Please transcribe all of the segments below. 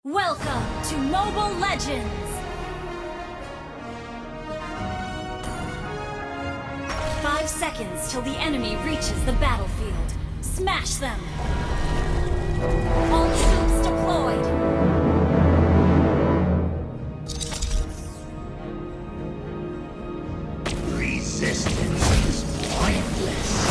Welcome to Mobile Legends! 5 seconds till the enemy reaches the battlefield. Smash them! All troops deployed! Resistance is pointless.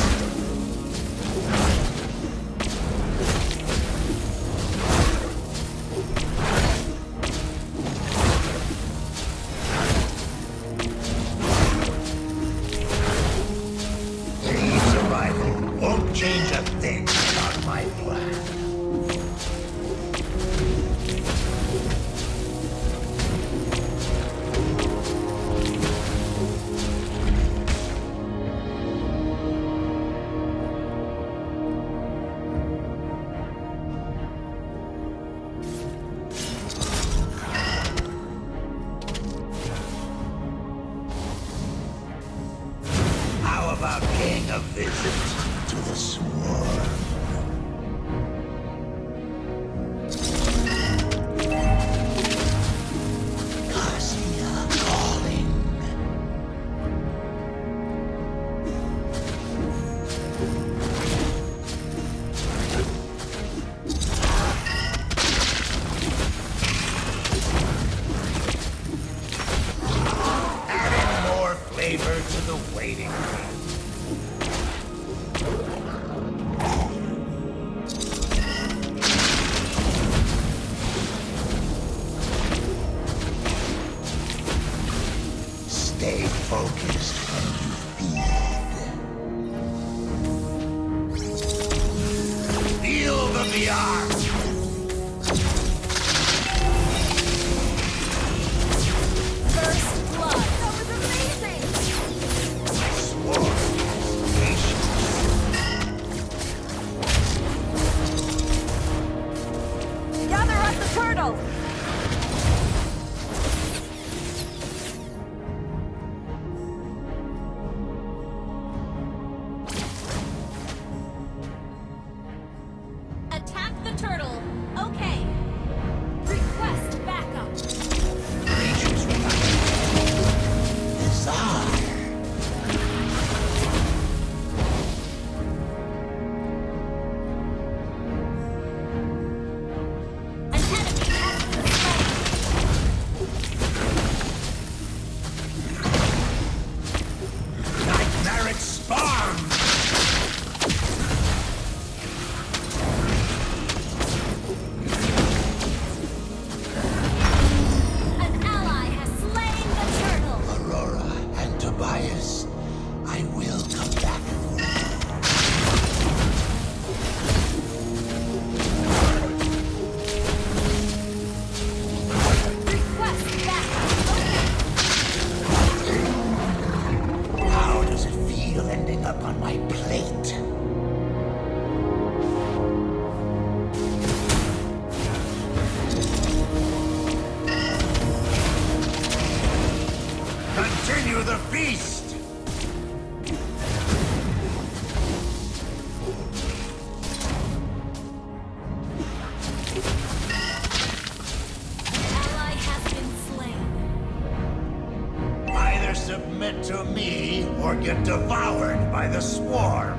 Thieves' arrival won't change a thing about my plan. How about paying a visit to the swarm? Cosmia calling. Adding more flavor to the waiting room. Stay focused when you feed. Feel the VR. First blood! That was amazing! Swarm has patience. Gather up the turtle! Attack the turtle! Okay! Request backup! Creatures without desire. An enemy has been slain! Nightmaric spawn. An ally has slain the turtle! Aurora and Tobias, I will come back for you. Request backup! How does it feel ending up on my plate? Continue the feast! Ally has been slain. Either submit to me or get devoured by the swarm.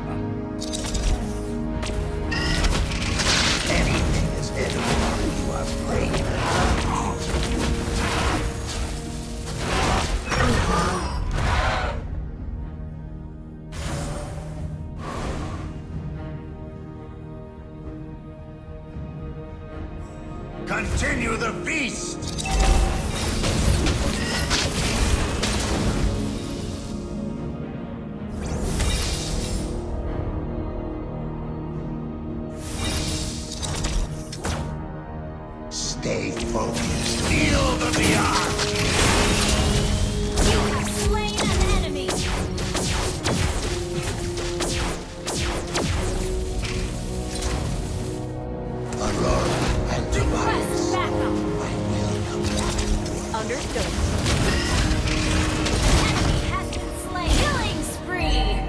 Anything is edible if you are brave. Continue the feast! Stay focused. Feel the VR! You have slain an enemy! Aurora and Request Tobias, backup! I will come back. Understood. Enemy has been slain! Killing spree!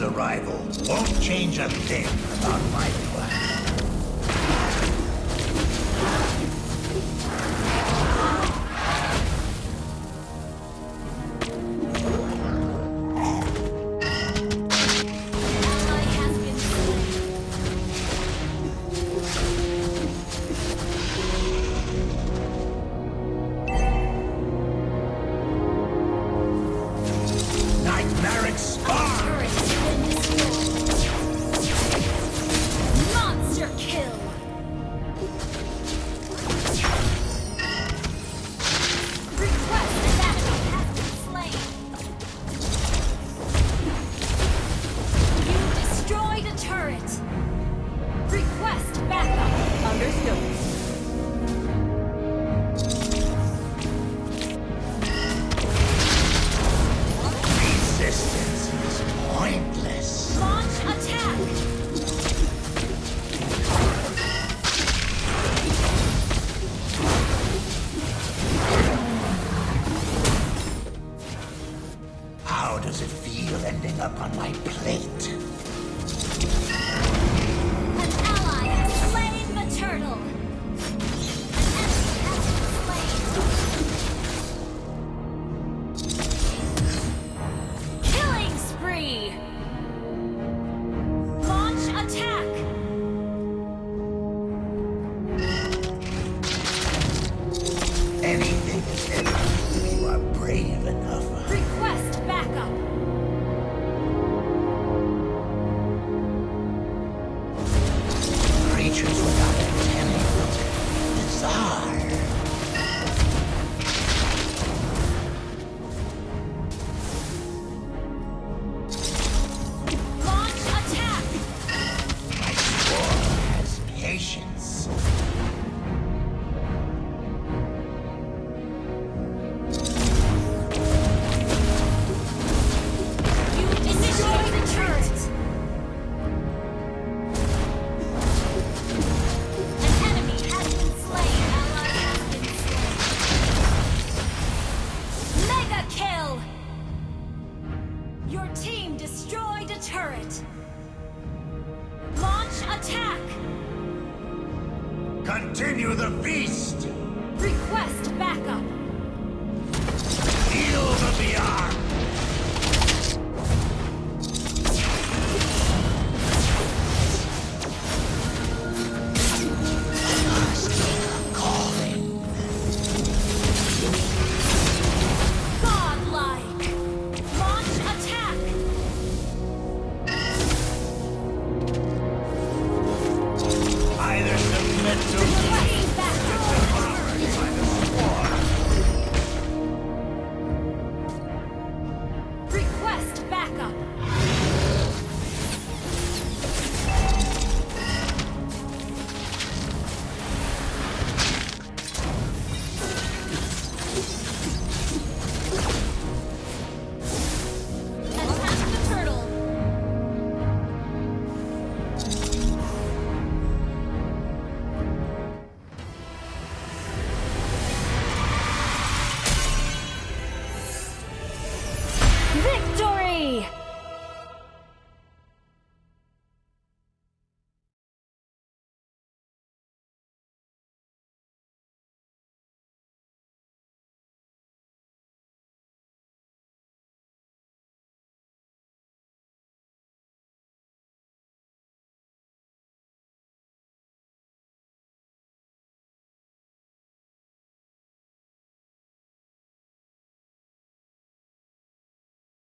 arrival won't change a thing about my plan. How does it feel ending up on my plate? An ally has slain the turtle! An enemy has been slain! Killing spree! Launch attack! Anything is enough if you are brave enough. Request backup! Creatures without antennae look bizarre. Launch attack! My sword has patience. You destroy the turret! An enemy has been slain. Ally has been slain. Mega kill! Your team destroyed a turret. Launch attack! Continue the feast! Request